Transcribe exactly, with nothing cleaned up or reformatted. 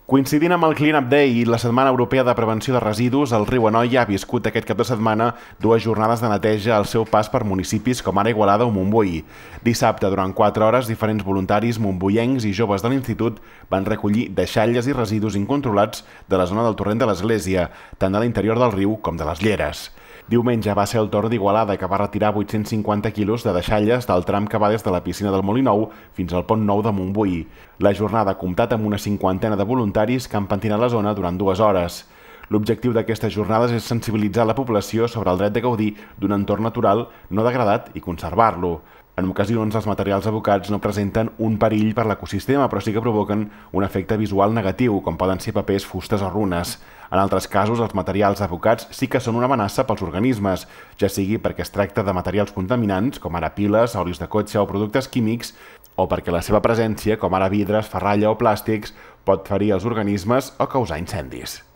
Coincidint amb el Clean Up Day i la Setmana Europea de Prevenció de Residus, el riu Anoia ha viscut aquest cap de setmana dues jornades de neteja al seu pas per municipis com ara Igualada o Montbui. Dissabte, durant quatre hores, diferents voluntaris montbuiencs i joves de l'institut van recollir deixalles i residus incontrolats de la zona del torrent de l'Església, tant de l'interior del riu com de les lleres. Diumenge va ser el torn d'Igualada, que va retirar vuit-cents cinquanta quilos de deixalles del tram que va des de la piscina del Molinou fins al pont nou de Montbui. La jornada ha comptat amb una cinquantena de voluntaris que han pentinat la zona durant dues hores. L'objectiu d'aquestes jornades és sensibilitzar la població sobre el dret de gaudir d'un entorn natural no degradat i conservar-lo. En ocasions, els materials abocats no presenten un perill per l'ecosistema, però sí que provoquen un efecte visual negatiu, com poden ser papers, fustes o runes. En altres casos, els materials abocats sí que són una amenaça pels organismes, ja sigui perquè es tracta de materials contaminants, com ara piles, olis de cotxe o productes químics, o perquè la seva presència, com ara vidres, ferralla o plàstics, pot ferir els organismes o causar incendis.